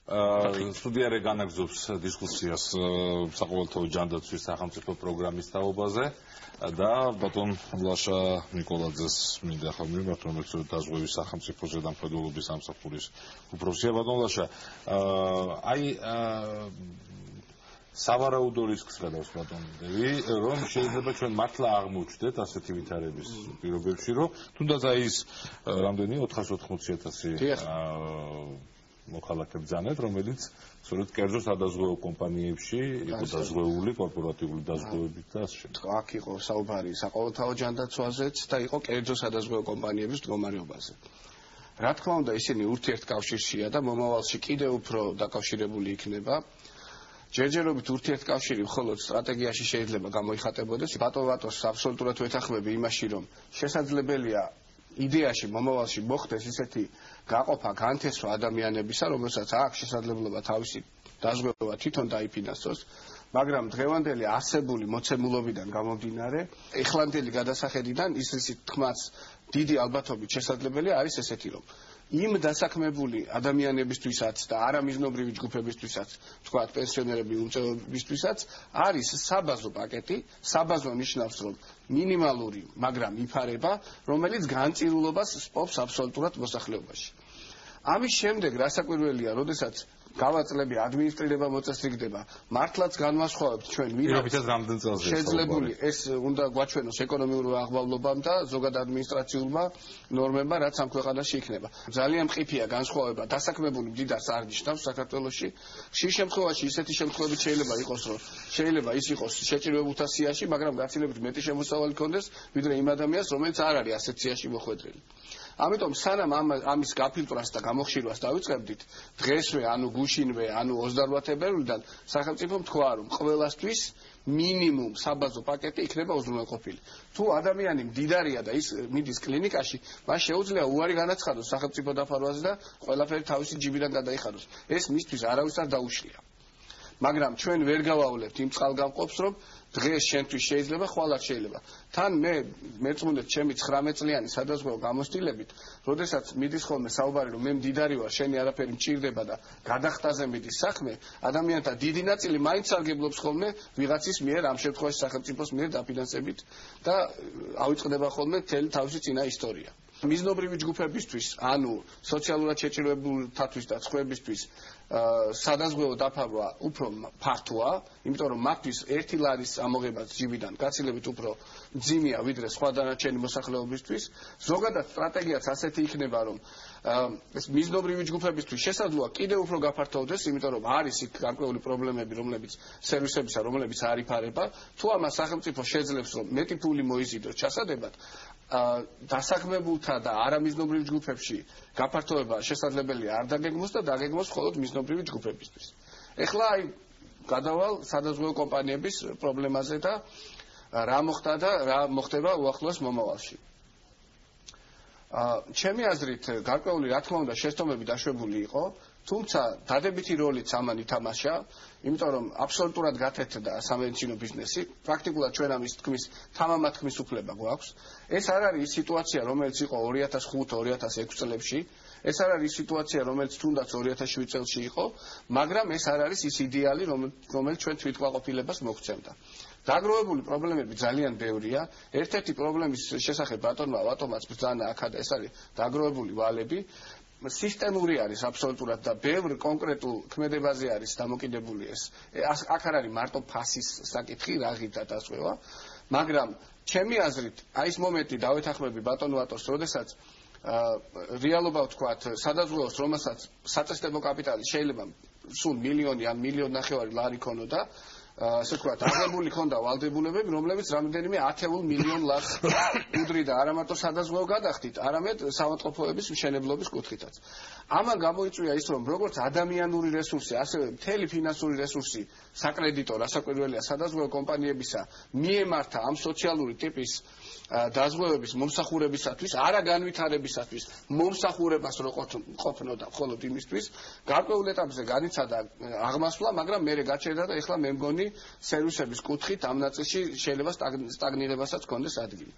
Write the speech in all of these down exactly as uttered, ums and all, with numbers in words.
სტუდია განაგზობს დისკუსიას საყოველთაო ჯანდაცვის სახელმწიფო პროგრამის თაობაზე და ბატონ ლაშა ნიკოლაძეს მინდა ახლა მივმართო, რომელიც დაზღვევის სახელმწიფო ზედამხედველობის სამსახურის უფროსია. ბატონ ლაშა, აი სავარაუდო რისკს გადავს ბატონ დევი, რომ შეიძლება ჩვენ მართლა აღმოჩნდეთ ასეთი ვითარების პირობებში, რომ თუნდაც აი ის რამდენი ოთხას ოთხმოცი ათასი მოქალაქე ბრძანეთ, რომელიც სწორედ კერძო სადაზღვევო კომპანიებში იყო დაზღვეული, კორპორატიული დაზღვევებით და ასე შემდეგ. აქ იყო საუბარი საყოველთაო ჯანდაცვაზეც და იყო კერძო სადაზღვევო კომპანიების მდგომარეობაზე. რა თქმა უნდა, ისინი ურთიერთკავშირშია და მომავალში კიდევ უფრო დაკავშირებული იქნება. ჯერჯერობით ურთიერთკავშირი მხოლოდ სტრატეგიაში შეიძლება გამოიხატებოდეს. ბატონ-ბატონს აბსოლუტურად ვეთანხმები იმაში, რომ შესაძლებელია იდეაში მომავალში მოხდეს ისეთი გაყოფა, განთესვა ადამიანებისა, რომელსაც აქვს შესაძლებლობა თავისი დაზღვევა თვითონ დაიფინანსოს, მაგრამ დღევანდელი არსებული მოცემულობიდან გამომდინარე, ეხლანდელი გადასახედიდან ისრისი თქმაც დიდი ალბათობით შესაძლებელია არის ესეთი, რომ იმ დასაქმებული ადამიანებისთვისაც და არამიზნობრივი ჯგუფებისთვისაც, თქვათ პენსიონერები, უმრავლესობისთვისაც არის საბაზო პაკეტი, საბაზო ნიშნავს, რომ მინიმალური, მაგრამ იფარება, რომელიც განწირულობას სპობს აბსოლუტურად მოსახლეობაში. ამის შემდეგ რასაკვირველია, როდესაც გავაწლები ადმინისტრირება მოწესრიგდება, მართლაც განვასხვავებთ ჩვენ ვინაც შეძლებული ეს უნდა გვაჩვენოს ეკონომიურ აღბავლობამ და ზოგად ადმინისტრაციულმა ნორმებმა, რაც ამ ქვეყანაში იქნება. ძალიან მყიფეა განსხვავება დასაქმებული მდიდარს არ ნიშნავს საქართველოში. ხშირ შემთხვევაში ისეთი შემთხვევები შეიძლება იყოს, რომ შეიძლება ის იყოს შეჭირებულთა სიაში, მაგრამ გაცილებით მეტი შემოსავალი ქონდეს, ვიდრე იმ ადამიანს, რომელიც არ არის ასეთ სიაში მოხვედრილი. ამიტომ სანამ ამის გაფილტრას და გამოხშირვას დავიწყებდით, დღესვე, ანუ გუშინვე, ანუ ოცდაოთხ თებერვლიდან სახელმწიფომ თქვა, რომ ყველასთვის მინიმუმ საბაზო პაკეტი იქნება უზრუნველყოფილი. თუ ადამიანი მდიდარია და ის მიდის კლინიკაში, მას შეუძლია უარი განაცხადოს სახელმწიფო დაფარვაზე და ყველაფერი თავისი ჯიბიდან გადაიხადოს. ეს მისთვის არავის არ დაუშლია. მაგრამ ჩვენ ვერ გავავლევთ იმ წყალგამყოფს, რომ დღეს შენთვის შეიძლება, ხვალ არ შეიძლება. თან მე მეწმუნდეთ ჩემი ცხრამეტ წლიანი სადაზღვევო გამოცდილებით, როდესაც მიდის ხოლმე საუბარი, რომ მე მდიდარი ვარ, შენი არაფერი მჭირდება და გადახტაზე მიდის საქმე, ადამიანთა დიდი ნაწილი მაინც სარგებლობს ხოლმე ვიღაცის მიერ, ამ შემთხვევაში სახელმწიფოს მიერ დაფინანსებით და ავიწყდება ხოლმე მთელი თავისი წინა ისტორია. მიზნობრივი ჯგუფებისთვის, ანუ სოციალურად შეჭირებულთათვის და სხვებისთვის სადაზღვევო დაფარვა უფრო ფართოა, იმიტომ რომ მათთვის ერთი ლარის ამოღება ჯიბიდან გაცილებით უფრო მძიმეა ვიდრე სხვა დანარჩენი მოსახლეობისთვის. ზოგადად სტრატეგიაც ასეთი იქნება, რომ ეს მიზნობრივი ჯგუფებისთვის შესაძლოა კიდევ უფრო გაფართოვდეს, იმიტომ რომ არის იქ გარკვეული პრობლემები, რომლებიც სერვისებისა, რომლებიც არ იფარება. თუ ამას სახელმწიფო შეძლებს, რომ მეტი ფული მოიზიდოს ჩასადებად, დასაქმებულთა და არამიზნობრივ ჯგუფებში გაფართოება შესაძლებელია არ დაგეგმოს და დაგეგმოს მხოლოდ მიზნობრივი ჯგუფებისთვის. ეხლა აი გადავალ სადაზღვევო კომპანიების პრობლემაზე და რა მოხდა და რა მოხდება უახლოეს მომავალში. ჩემი აზრით, გარკვეული რა თქმა უნდა შეცდომები დაშვებული იყო, თუმცა დადებითი როლიც ამან ითამაშა, იმიტომ რომ აბსოლუტურად გათეთდა სამედიცინო ბიზნესი, პრაქტიკულად ჩვენ ამის თქმის თამამად თქმის უფლება გვაქვს. ეს არ არის ის სიტუაცია, რომელიც იყო ორი ათას ხუთი ორი ათას ექვსი წლებში, ეს არ არის სიტუაცია, რომელიც თუნდაც ორი ათას შვიდ წელში იყო, მაგრამ ეს არ არის ის იდეალი, რომელიც ჩვენ თვითკმაყოფილებას მოგვცემდა. დაგროვებული პრობლემები ძალიან ბევრია. ერთ-ერთი პრობლემის შესახებ ბატონმა ვატომაც ბრძანა აქადა, ეს არის დაგროვებული ვალები. სისტემური არის აბსოლუტურად და ბევრ კონკრეტულ ქმედებაზე არის დამოკიდებული ეს. აქ არ არის მარტო ფასის საკითხი, რაღით და დასვევა, მაგრამ ჩემი აზრით, აი ეს მომენტი დავეთანხმები ბატონ ვატოს, როდესაც რეალობა ვთქვათ, სადაზღვევოს, რომელსაც საწესდებო კაპიტალი შეიძლება სულ მილიონი ან მილიონ ნახევარი ლარი ქონოდა, ასე ვთქვათ, აღებული ქონდა ვალდებულებები, რომლებიც რამდენიმე ათეულ მილიონ ლარს უდრიდა არა მარტო სადაზღვევო გადახდით, არამედ საავადმყოფოების მშენებლობის კუთხითაც. ამან გამოიწვია ის, რომ როგორც ადამიანური რესურსი, ასევე მთელი ფინანსური რესურსი საკრედიტო, რასაკვირველია სადაზღვევო კომპანიებისა მიემართა ამ სოციალური ტიპის დაზღვევების მომსახურებისათვის, არა განვითარებისათვის, მომსახურებას რო ყოფნოდა მხოლოდ იმისთვის, გარკვეულ ეტაპზე განიცადა აღმასვლა, მაგრამ მერე გაჩერდა და ეხლა მე მგონი სერვისების კუთხით ამ ნაწილში შეიძლება სტაგნირებასაც ჰქონდეს ადგილი.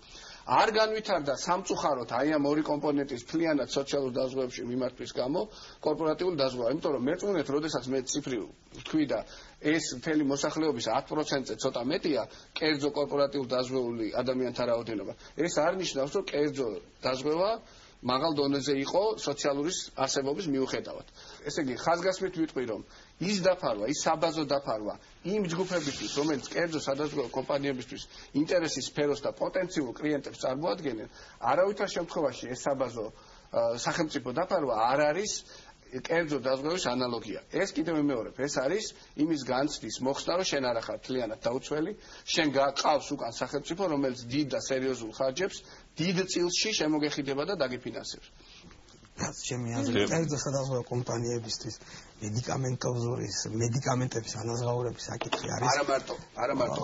არ განვითარდა სამწუხაროდ აი ამ ორი კომპონენტის მთლიანად სოციალურ დაზღვევებში მიმართვის გამო კორპორატიული დაზღვევა, იმიტომ რომ მეწუნეთ, როდესაც მე ციფრი ვთქვი და ეს მთელი მოსახლეობის ათ პროცენტზე ცოტა მეტია კერძო კორპორატიულ დაზღვეული ადამიანთა რაოდენობა. ეს არ ნიშნავს, რომ კერძო დაზღვევა მაღალ დონეზე იყო სოციალური არსებობის მიუხედავად. ესე იგი, ხაზგასმით ვიტყვი, რომ ის დაფარვა, ის საბაზო დაფარვა იმ ჯგუფებისთვის, რომელიც კერძო სადაზღვევო კომპანიებისთვის ინტერესის სფეროს და პოტენციურ კლიენტებს წარმოადგენენ, არავითარ შემთხვევაში ეს საბაზო სახელმწიფო დაფარვა არ არის კერძო დაზღვევის ანალოგია. ეს კიდევ ვიმეორებ, ეს არის იმის განცდის მოხსნა, რომ შენ არ ახარ მთლიანად დაუცველი, შენ გაყავს უკან სახელმწიფო, რომელიც დიდ და სერიოზულ ხარჯებს დიდ წილში შემოგეხიდება და დაგიფინანსებს. ჩემი აზრით, კერძო სადაზღვევო კომპანიებისთვის მედიკამენტოზურის მედიკამენტების ანაზღაურების საკითხი არის. არა მარტო, არა მარტო.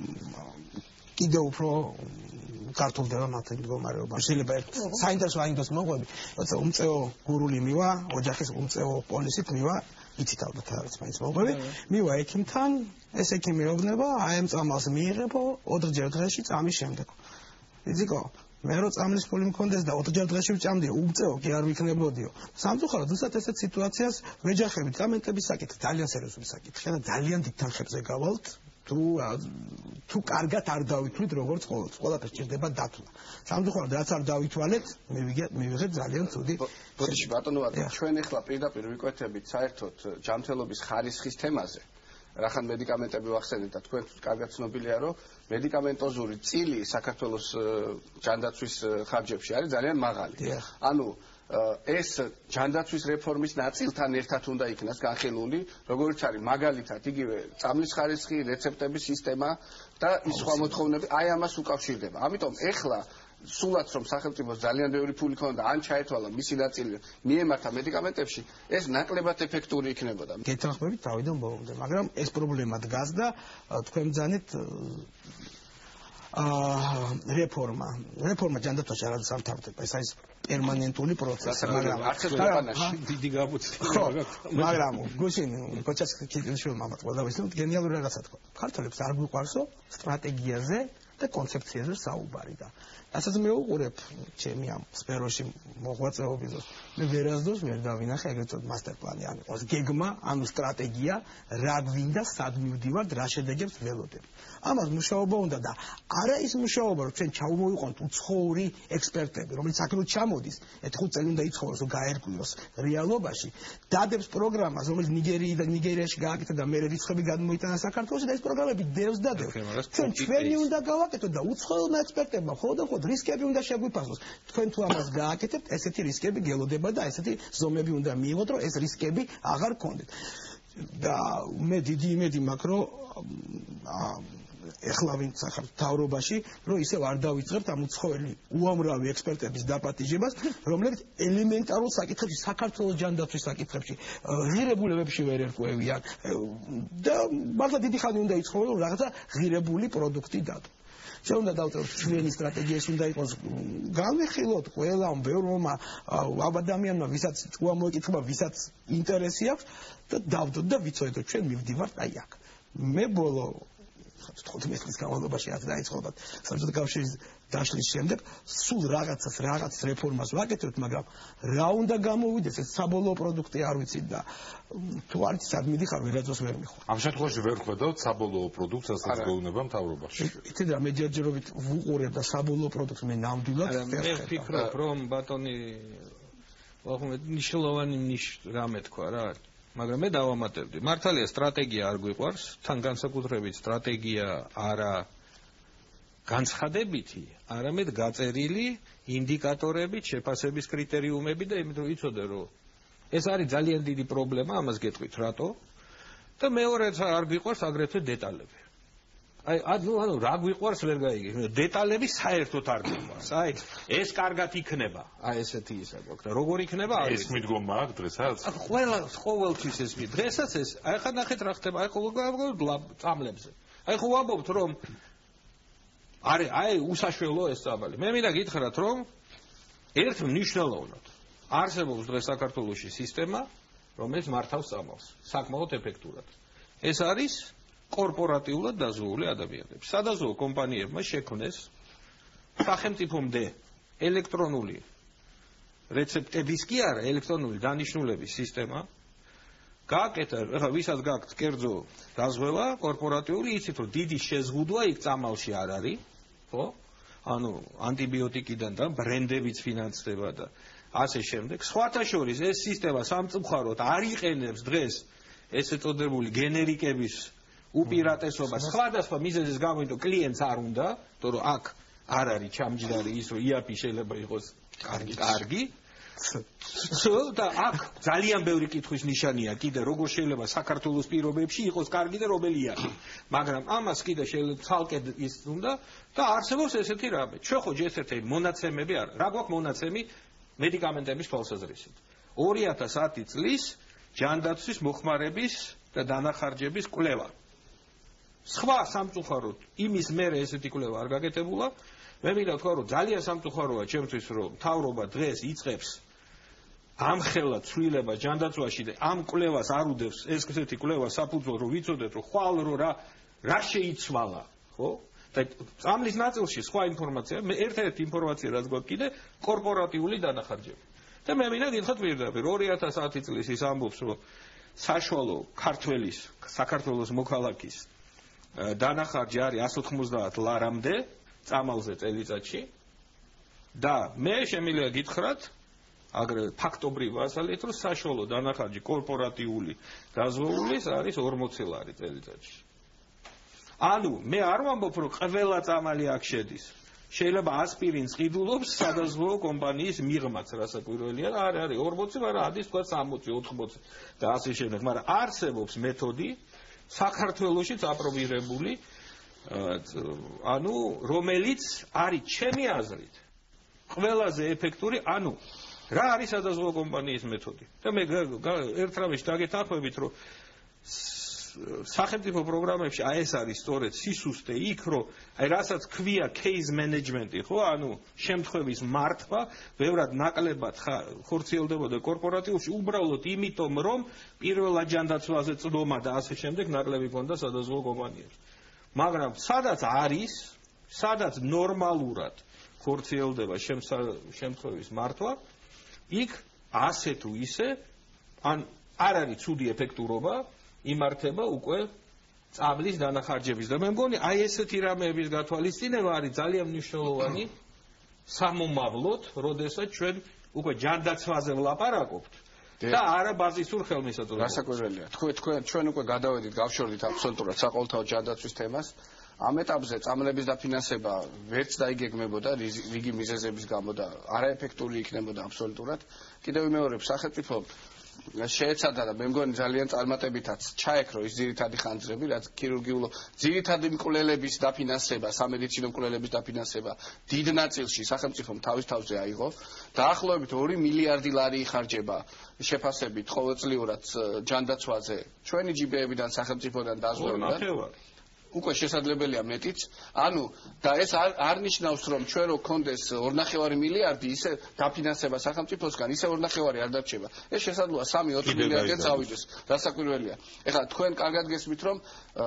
კიდევ უფრო გართულდება მათ მდგომარეობა. შეიძლება საინტერესო აინდოს მოყვები, როცა უმწეო გურული მივა, ოჯახის უმწეო პოლისით მივა, იცით ალბათ რაც მაინც მოყვები, მივა ექიმთან, ეს ექიმი ეუბნება, აი ამ წამალს მიიღებო ოდრჯერ დღეში წამის შემდეგ. იციკო, მე რო წამლის ფული მქონდეს და ოდრჯერ დღეში ვჭამდი, უმწეო კი არ ვიქნებოდიო. სამწუხაროდ, უბრალოდ ესეთ სიტუაციას ვეჯახებით, წამენტების საკითხი ძალიან სერიოზული საკითხია და ძალიან დიდ თანხებზე გავალთ. თუ თუ კარგად არ დავითვლით როგორც ყოველთვის, ყველაფერს ჭირდება დათვლა. სამწუხაროდ რაც არ დავითვალეთ, მივიღეთ ძალიან ცუდი. ბოდიში ბატონო, ჩვენ ახლა პირდაპირ ვიკვეთებით საერთოდ ჯანმრთელობის ხარისხის თემაზე. რახან მედიკამენტები ვახსენეთ და თქვენ კარგად ცნობილია, რომ მედიკამენტოზური წილი საქართველოს ჯანდაცვის ხარჯებში არის ძალიან მაღალი. ანუ ეს ჯანდაცვის რეფორმის ნაწილთან ერთად უნდა იქნას განხილული, როგორც არის მაგალითად იგივე წამლის ხარისხი, რეცეპტების სისტემა და ის სხვა მოთხოვნები, აი ამას უკავშირდება. ამიტომ ეხლა სულაც რომ სახელმწიფოს ძალიან ბევრი ფული ქონდა, ან ჩაეთვალა მისი ნაწილი მიემართა მედიკამენტებში, ეს ნაკლებად ეფექტური იქნებოდა. გეთანხმებით თავიდან ბოლომდე, მაგრამ ეს პრობლემა დგას და თქვენ ბრძანეთ რეფორმა. რეფორმა ჯანდაცვაში არ არის სამთავრობო, ეს არის პერმანენტული პროცესი, მაგრამ არც ეს ქვეყანაში დიდი გაბუცი. მაგრამ გუშინ კოჩას ქიჩაშვილმა ყველა ვიცით, გენიალური რაღაცა თქვა. ქართველებს არ გვიყვარსო სტრატეგიაზე და კონცეფციაზე საუბარი და რასაც მე უყურებ ჩემი ამ სფეროში მოღვაწეობის დროს მე ვერასდროს ვერ დავინახე ეგრეთ წოდებული მასტერ პლანი, ანუ ყავს გეგმა, ანუ სტრატეგია, რა გვინდა, სად მივდივართ, რა შედეგებს ველოდებ. ამას მუშაობა უნდა და არა ის მუშაობა, რომ ჩვენ ჩავმოვიყვანთ უცხოური ექსპერტები, რომელიც აქ რო ჩამოდის, ერთ ხუთ წელი უნდა იცხოვროს, რომ გაერკვიოს რეალობაში, დადებს პროგრამას, რომელიც ნიგერიიდან ნიგერიაში გააკეთა და მე რიცხვები გადმოიტანა საქართველოში და ეს პროგრამები დევს და დევს. ჩვენ ჩვენი უნდა გავაკეთოთ და უცხოელმა ექსპერტებმა ხოლმე რისკები უნდა შეგვიფასოს. თქვენ თუ ამას გააკეთებთ, ესეთი რისკები გელოდება და ესეთი ზომები უნდა მიიღოთ, რომ ეს რისკები აღარ გქონდეთ. და მე დიდი იმედი მაქვს, რომ ეხლა ვინც ახალ თავრობაში, რომ ისევ არ დავიწყებთ ამ უცხოელი უამრავი ექსპერტების დაპატიჟებას, რომლებიც ელემენტარულ საკითხებში, საქართველოს ჯანდაცვის საკითხებში, ღირებულებებში ვერ ერკვევიან და მართლა დიდი ხანი უნდა იცხოვრონ, რომ რაღაცა ღირებული პროდუქტი დადო. ჩვენ უნდა დავწეროთ ჩვენი სტრატეგია, უნდა იყოს განვიხილოთ ყველა ბევრმა ადამიანმა, ვისაც თქვა მოეკითხება, ვისაც ინტერესი აქვს და დავდოთ და ვიცოდეთ, ჩვენ მივდივართ აი აქ. მე ბოლო თხუთმეტ წლის განმავლობაში რაც დაიწყოთ საბჭოთა კავშირის დაშლის შემდეგ სულ რაღაცას რაღაცის რეფორმას ვაკეთებთ, მაგრამ რა უნდა გამოვიდეს, ეს საბოლოო პროდუქტი არ ვიცით და თუ არც სად მიდიხარ, ვერაცოს ვერ მიხვალ. ამ შემთხვევაში ვერ ხვედავთ საბოლოო პროდუქტს, რასაც გეუბნება მთავრობაში. იცით რა, მე ჯერჯერობით ვუყურებ და საბოლოო პროდუქტს მე ნამდვილად ვერ მე ვფიქრობ, რომ ბატონი ვახუმეთ ნიშნულოვანი ნიშ რამე თქვა რა, მაგრამ მე დავამატებდი. მართალია სტრატეგია არ გვიყვარს, თან განსაკუთრებით სტრატეგია არა განცხადებითი, არამედ გაწერილი ინდიკატორებით, შეფასების კრიტერიუმები და იმიტომ იცოდე, რომ ეს არის ძალიან დიდი პრობლემა, ამას გეტყვით რატო? და მეორეც არ გვიყვარს აგრეთვე დეტალები. აი, ანუ რა გვიყვარს ვერ გაიგე. დეტალები საერთოდ არ გვიყვარს. აი, ეს კარგად იქნება. აი, ესეთი ისა გვაქვს და როგორ იქნება? ეს მიდგომა აქვს დღესაც? ყველა ყოველთვის ეს მი. დღესაც ეს. აი, ხა ნახეთ რა ხდება. აი, ხოლმე წამლებზე. აი, ხო ვამბობთ, რომ არი, აი, უსაშველო ეს წაბალი. მე მინდა გითხრათ, რომ ერთ მნიშვნელოვნად არსებობს დღეს საქართველოში სისტემა, რომელიც მართავს წამალს, საკმაოდ ეფექტურად. ეს არის კორპორატიულად დაზღვეული ადამიანები. სადაზღვო კომპანიებმა შექმნეს სახელმწიფომდე ელექტრონული რეცეპტების კი არა, ელექტრონული დანიშნულების სისტემა გააკეთა, ეხლა ვისაც გაქვთ კერძო დაზღვევა კორპორატიული, იცით რომ დიდი შეზღუდვა იქ წამალში არ არის, ხო? ანუ ანტიბიოტიკიდან და ბრენდებიც ფინანსდება და ასე შემდეგ. სხვათა შორის ეს სისტემა სამწუხაროდ არ იყენებს დღეს ესე წოდებული გენერიკების უპირატესობას სხვადასხვა მიზეზის გამო, იმიტომ კლიენტს არ უნდა, იმიტომ რომ აქ არ არის ჩამჯდარი ის, რომ იაფი შეიძლება იყოს კარგი, კარგი. და აქ ძალიან ბევრი კითხვის ნიშანია კიდე როგორ შეიძლება საქართველოს პირობებში იყოს კარგი და რომელი იაფი. მაგრამ ამას კიდე შეიძლება ცალკე ის უნდა და არსებობს ესეთი რამე. ჩვენ ხო ჯერ-ერთი მონაცემები არ, რა გვაქვს მონაცემი მედიკამენტების თვალსაზრისით. ორი ათას ათი წლის ჯანდაცვის მოხმარების და დანახარჯების კვლევა. სხვა სამწუხაროდ იმის მერე ესეთი კვლევა არ გაკეთებულა. მე მინდა ვთქვა, რომ ძალიან სამწუხაროა ჩემთვის, რომ მთავრობა დღეს იწყებს ამხელა ცვლილება ჯანდაცვაში და ამ კვლევას არ უდევს ეს ესეთი კვლევა საფუძველ, რომ ვიცოდეთ, რომ ხვალ რო რა რა შეიცვალა, ხო? და წამლის ნაწილში სხვა ინფორმაცია, მე ერთ-ერთი ინფორმაცია რაც გვაქვს კიდე კორპორატიული დანახარჯები. და მე მინდა გითხრათ პირდაპირ ორი ათას ათი წლის ის ამბობს, რომ საშუალო ქართველის, საქართველოს მოქალაქის დანახარჯი არის εκατს ოთხმოცდაათ ლარამდე წამალზე წელიწადში და მე შემიძლია გითხრათ აგრეთვე ფაქტობრივ ასალით, რომ საშუალო დანახარჯი კორპორატიული დაზღვეულის არის ორმოცი ლარი წელიწადში. ანუ მე არ ვამბობ, რომ ყველა წამალი აქ შედის. შეიძლება ასპირინს ყიდულობს სადაზღვეო კომპანიის მიღმაც, რასაკვირველია, არ არის ორმოცი, მაგრამ ადის თქვა სამოცი, ოთხმოცი და ასე შემდეგ. მაგრამ არსებობს მეთოდი საქართველოშიც აპრობირებული, ანუ რომელიც არის ჩემი აზრით ყველაზე ეფექტური, ანუ რა არის სადაზღვეო კომპანიის მეთოდი. და მე ერთ რამეში დაგეთანხმებით, რომ სახელმწიფო პროგრამებში აი ეს არის სწორედ სისუსტე იქ, რომ აი რასაც ქვია case management-ი, ხო, ანუ შემთხვევის მართვა, ბევრად ნაკლებად ხორციელდებოდა კორპორატიულში, უბრალოდ იმიტომ, რომ პირველად ჯანდაცვაზე წდომა და ასე შემდეგ ნაკლები ქონდა სადაზღვეო კომპანიებს. მაგრამ სადაც არის, სადაც ნორმალურად ხორციელდება შემთხვევის მართვა, იქ ასე თუ ისე, ან არ არის ცუდი ეფექტურობა, იმართება უკვე წამლის დანახარჯების და მე მგონი აი ესეთი რამეების გათვალისწინება არის ძალიან მნიშვნელოვანი სამომავლოდ, როდესაც ჩვენ უკვე ჯანდაცვაზე ვლაპარაკობთ და არა ბაზისურ ხელმისაწვდომას. რასაკვირველია. თქვენ თქვენ ჩვენ უკვე გადავედით, გავშორდით აბსოლუტურად საყოველთაო ჯანდაცვის თემას. ამ ეტაპზე წამლების დაფინანსება ვერც დაიგეგმებოდა რიგი მიზეზების გამო და არაეფექტური იქნებოდა აბსოლუტურად. კიდევ ვიმეორებ, სახელმწიფო შეეცადა და მე მგონი ძალიან წარმატებითაც ჩაეკრო ის ძირითადი ხანძრები, რაც ქირურგიულო ძირითადი მკვლელების დაფინანსება, სამედიცინო მკვლელების დაფინანსება დიდ ნაწილში სახელმწიფომ თავის თავზე აიღო. დაახლოებით ორი მილიარდი ლარი იხარჯება შეფასებით ყოველწლიურად ჯანდაცვაზე ჩვენი ჯიბეებიდან, სახელმწიფოდან დაზღვევიდან. უკვე შესაძლებელია მეტიც. ანუ და ეს არ ნიშნავს, რომ ჩვენ რო გქონდეს ორნახევარი მილიარდი ისე დაფინანსება სახელმწიფოსგან, ისე ორნახევარი არ დარჩება. ეს შესაძლოა სამი ოთხ მილიარდიც ავიდეს. რასაკვირველია. ეხლა თქვენ კარგად გესმით, რომ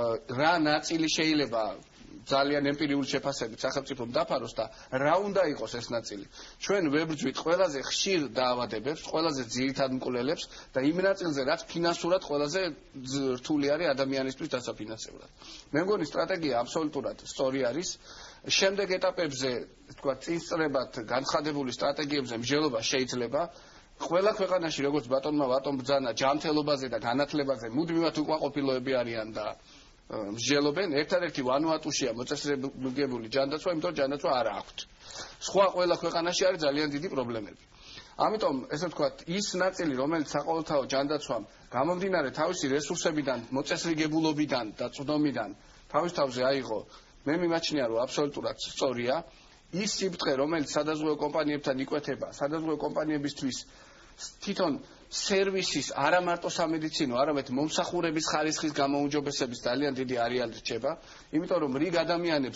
რა ნაწილი შეიძლება ძალიან ემპირიული შეფასებით სახელმწიფომ დაფაროს და რა უნდა იყოს ეს ნაწილი. ჩვენ ვებრძვით ყველაზე ხშირ დაავადებებს, ყველაზე ძირითად მკვლელებს და იმ ნაწილზე, რაც ფინანსურად ყველაზე რთული არის ადამიანისთვის დასაფინანსებლად. მე მგონი სტრატეგია აბსოლუტურად სწორი არის. შემდეგ ეტაპებზე, თქვა, წინსწრებად განცხადებული სტრატეგიებზე მსჯელობა შეიძლება. ყველა ქვეყანაში, როგორც ბატონმა ვატომ ბრძანა, ჯანმრთელობაზე და განათლებაზე მუდმივად უკმაყოფილოები არიან და მსჯელობენ. ერთადერთი ვანუატუშია მოწესრიგებული ჯანდაცვა, იმიტომ ჯანდაცვა არ აქვთ. სხვა ყველა ქვეყანაში არის ძალიან დიდი პრობლემები. ამიტომ ესე ვთქვათ, ის ნაწილი, რომელიც საყოველთაო ჯანდაცვამ გამომდინარე თავისი რესურსებიდან, მოწესრიგებულობიდან და წვდომიდან თავის თავზე აიღო, მე მიმაჩნია, რომ აბსოლუტურად სწორია. ის სიბტყე, რომელიც სადაზღვეო კომპანიებთან იკვეთება, სადაზღვეო კომპანიებისთვის თვითონ სერვისის არა მარტო სამედიცინო, არამედ მომსახურების ხარისხის გამოუმჯობესების ძალიან დიდი არეალი რჩება, იმიტომ რომ რიგ ადამიანებს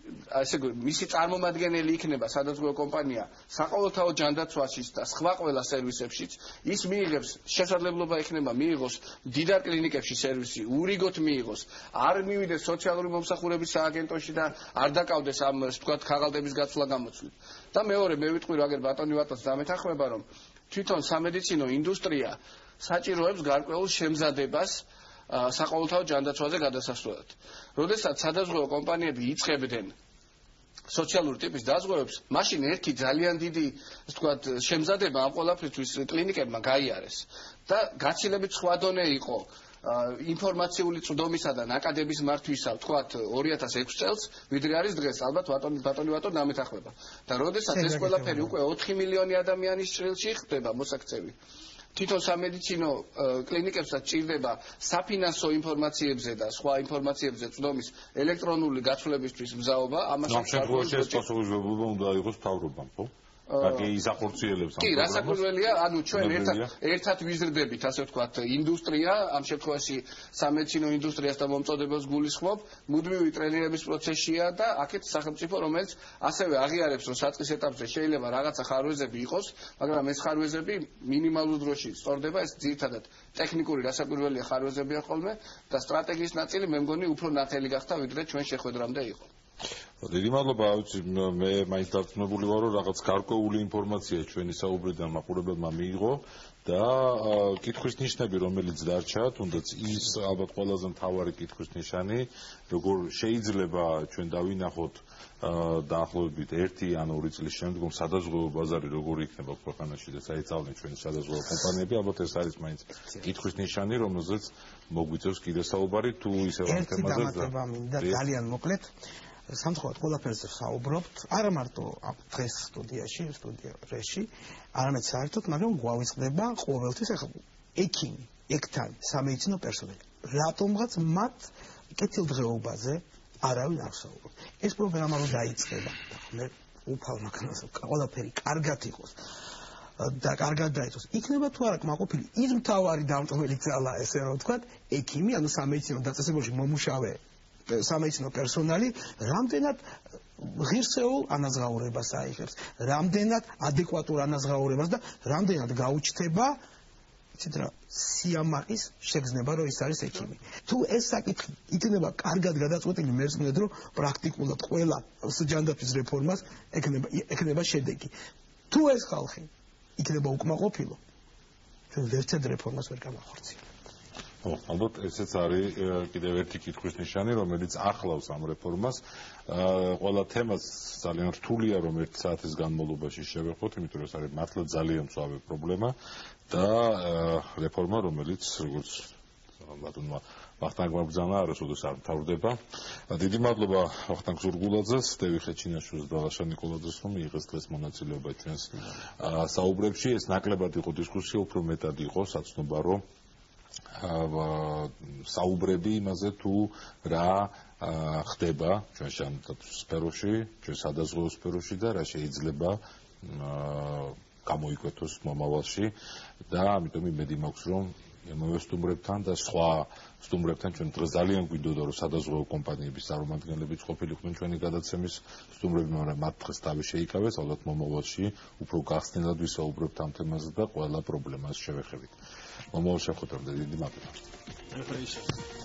ასე მისი წარმომადგენელი იქნება სადაზღვევო კომპანია საყოველთაო ჯანდაცვაშიც და სხვა ყველა სერვისებშიც ის მიიღებს შესაძლებლობა იქნება მიიღოს მდიდარ კლინიკებში სერვისი ურიგოთ მიიღოს არ მივიდეს სოციალური მომსახურების სააგენტოში და არ დაკავდეს ამ ვთქვათ ქაღალდების გაცვლა გამოცვლით და მეორე მე ვიტყვი რომ აგერ ბატონი ვატოს დამეთანხმება რომ თვითონ სამედიცინო ინდუსტრია საჭიროებს გარკვეულ შემზადებას საყოველთაო ჯანდაცვაზე გადასასვლელად. როდესაც სადაზღვევო კომპანიები იწყებდნენ სოციალური ტიპის დაზღვევებს, მაშინ ერთი ძალიან დიდი, ასე ვთქვათ, შემზადება ამ ყველაფრისთვის კლინიკებმა გაიარეს და გაცილებით სხვა დონე იყო ინფორმაციული წვდომისა და ნაკადების მართვისა, ვთქვათ, ორი ათას ექვსი წელს, ვიდრე არის დღეს, ალბათ ბატონი ბატონი ბატონი დამეთანხმება. და როდესაც ეს ყველაფერი უკვე ოთხი მილიონი ადამიანის ჭრილში ხდება მოსაქცევი თვითონ სამედიცინო კლინიკებსაც ჭირდება საფინანსო ინფორმაციებზე და სხვა ინფორმაციებზე წვდომის ელექტრონული გაცვლებისთვის მზაობა, ამასაც ამ შემთხვევაში ეს პასუხისმგებლობა უნდა იყოს მთავრობამ, ხო? Dacă îi zapurțiele კი, რასაკვირველია, ანუ ჩვენ ერთად ერთად ვიზრდებით, ასე ვთქვათ, ინდუსტრია, ამ შემთხვევაში სამედიცინო ინდუსტრიას და მომწოდებელს გულისხმობ, მუდმივი ტრენირების პროცესია და აქეთ სახელმწიფო, რომელიც ასევე აღიარებს, რომ საწყის ეტაპზე შეიძლება რაღაცა ხარვეზები იყოს, მაგრამ ეს ხარვეზები მინიმალურ დროში სწორდება, ეს ძირითადად ტექნიკური რასაკვირველია ხარვეზებია ხოლმე და სტრატეგიის ნაწილი მე მგონი უფრო ნათელი გახდა, ვიდრე ჩვენ შეხვედრამდე იყო. დიდი მადლობა, ვიცი, მე მაინც დარწმუნებული ვარ, რომ რაღაც გარკვეული ინფორმაცია ჩვენი საუბრიდან მაყურებელმა მიიღო და კითხვის ნიშნები, რომელიც დარჩა, თუნდაც ის ალბათ ყველაზე მთავარი კითხვის ნიშანი, როგორ შეიძლება ჩვენ დავინახოთ დაახლოებით ერთი ან ორი წლის შემდგომ სადაზღვევო ბაზარი როგორი იქნება ქვეყანაში და საერთოდ ჩვენი სადაზღვევო კომპანიები, ალბათ ეს არის მაინც კითხვის ნიშანი, რომელზეც მოგვიწევს კიდე საუბარი თუ ისევ ამ თემაზე და ძალიან მოკლედ სამწუხაროდ ყველაფერზე ვსაუბრობთ, არა მარტო დღეს სტუდიაში, სტუდიაში, არამედ საერთოდ, მაგრამ გვავიწყდება ყოველთვის ახლა ექიმი, ექთანი, სამედიცინო პერსონალი. რატომღაც მათ კეთილდღეობაზე არავინ არ ვსაუბრობთ. ეს პროგრამა რომ დაიწყება, მე უფალ მაგას ყველაფერი კარგად იყოს და კარგად დაიწყოს. იქნება თუ არა კმაყოფილი ის მთავარი დამტველი ძალა, ესე რომ ვთქვათ, ექიმი, ანუ სამედიცინო დაწესებულში მომუშავე სამედიცინო პერსონალი რამდენად ღირსეულ ანაზღაურებას აიღებს, რამდენად ადეკვატურ ანაზღაურებას და რამდენად გაუჩნდება იცით რა სიამაყის შეგრძნება რომ ის არის ექიმი. თუ ეს საკითხი იქნება კარგად გადაწყვეტილი, მე ვსმენთ რომ პრაქტიკულად ყველა ჯანდაცვის რეფორმას ექნება ექნება შედეგი. თუ ეს ხალხი იქნება უკმაყოფილო, ჩვენ ვერცერთ რეფორმას ვერ გავახორციელებთ. ო, ალბათ ესეც არის კიდევ ერთი კითხვის ნიშანი, რომელიც ახლავს ამ რეფორმას. ყველა თემას ძალიან რთულია, რომ ერთი საათის განმავლობაში შევეხოთ, იმიტომ რომ ეს არის მართლა ძალიან მწვავე პრობლემა და რეფორმა, რომელიც როგორც ბატონმა ვახტანგმა ბრძანა, არასოდეს არ მთავრდება. დიდი მადლობა ვახტანგ ზურგულაძეს, დევი ხეჩინაშვილს და ლაშა ნიკოლაძეს, რომ მიიღეს დღეს მონაწილეობა ჩვენს საუბრებში. ეს ნაკლებად იყო დისკუსია, უფრო მეტად იყო საცნობა, რომ საუბრები იმაზე თუ რა ხდება ჩვენ შანტატუს სფეროში, ჩვენ სადაზღვევო სფეროში და რა შეიძლება გამოიკვეთოს მომავალში და ამიტომ იმედი მაქვს რომ ემოვე სტუმრებთან და სხვა სტუმრებთან ჩვენ დღეს ძალიან გვინდოდა რომ სადაზღვევო კომპანიების წარმომადგენლებიც ყოფილიყვნენ ჩვენი გადაცემის სტუმრები, მაგრამ მათ დღეს თავი შეიკავეს, ალბათ მომავალში უფრო გახსნილად ვისაუბრებთ ამ თემაზე და ყველა პრობლემას შევეხებით. მომავალ შეხვედრამდე დიდი მადლობა.